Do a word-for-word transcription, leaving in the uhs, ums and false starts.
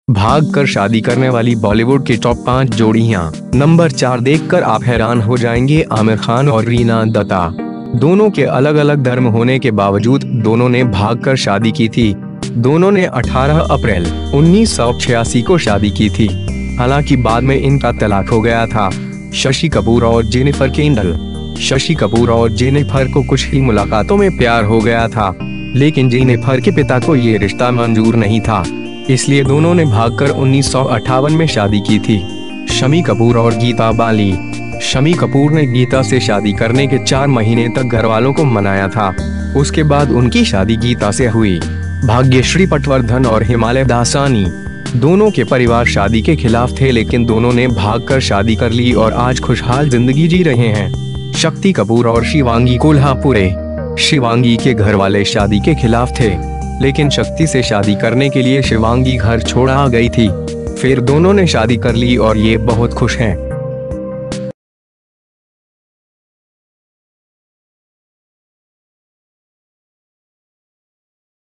भाग कर शादी करने वाली बॉलीवुड की टॉप पाँच जोड़ियां। नंबर चार देखकर आप हैरान हो जाएंगे, आमिर खान और रीना दत्ता। दोनों के अलग अलग धर्म होने के बावजूद दोनों ने भाग कर शादी की थी। दोनों ने अठारह अप्रैल उन्नीस सौ छियासी को शादी की थी। हालांकि बाद में इनका तलाक हो गया था। शशि कपूर और जेनिफर केंडल। शशि कपूर और जेनिफर को कुछ ही मुलाकातों में प्यार हो गया था, लेकिन जेनिफर के पिता को ये रिश्ता मंजूर नहीं था, इसलिए दोनों ने भागकर उन्नीस सौ अट्ठावन में शादी की थी। शम्मी कपूर और गीता बाली। शम्मी कपूर ने गीता से शादी करने के चार महीने तक घर वालों को मनाया था। उसके बाद उनकी शादी गीता से हुई। भाग्यश्री पटवर्धन और हिमालय दासानी। दोनों के परिवार शादी के खिलाफ थे, लेकिन दोनों ने भागकर शादी कर ली और आज खुशहाल जिंदगी जी रहे हैं। शक्ति कपूर और शिवांगी कोल्हापुरे। शिवांगी के घर वाले शादी के खिलाफ थे, लेकिन शक्ति से शादी करने के लिए शिवांगी घर छोड़ आ गई थी। फिर दोनों ने शादी कर ली और ये बहुत खुश हैं।